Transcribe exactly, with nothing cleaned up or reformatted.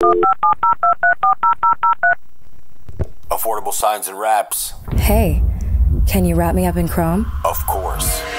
Affordable Signs and Wraps. Hey, can you wrap me up in chrome? Of course.